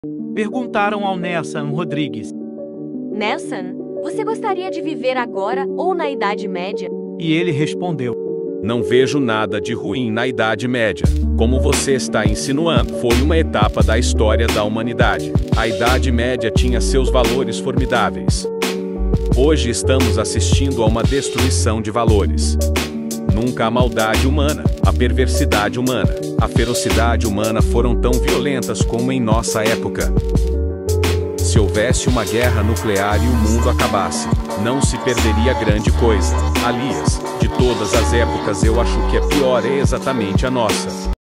Perguntaram ao Nelson Rodrigues. Nelson, você gostaria de viver agora ou na Idade Média? E ele respondeu: Não vejo nada de ruim na Idade Média. Como você está insinuando, foi uma etapa da história da humanidade. A Idade Média tinha seus valores formidáveis. Hoje estamos assistindo a uma destruição de valores. Nunca a maldade humana, a perversidade humana, a ferocidade humana foram tão violentas como em nossa época. Se houvesse uma guerra nuclear e o mundo acabasse, não se perderia grande coisa. Aliás, de todas as épocas eu acho que a pior é exatamente a nossa.